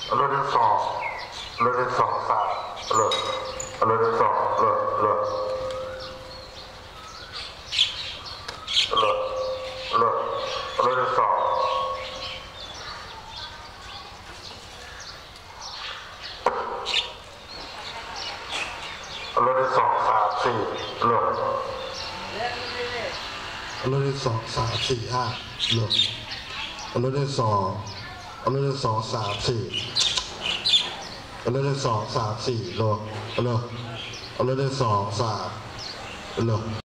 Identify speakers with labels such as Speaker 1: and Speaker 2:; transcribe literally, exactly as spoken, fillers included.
Speaker 1: เลยได้สองเลยได้สองสามเลยเลยได้สองเลยเลยเลยเลยเลยได้สองเลยได้สองสามสี่เลยเลยได้สองสามสี่ห้าเลยเลยได้สองเลยได้สองสามสี่เลยได้สองสามสี่เลยเลยเลยได้สองสามเลย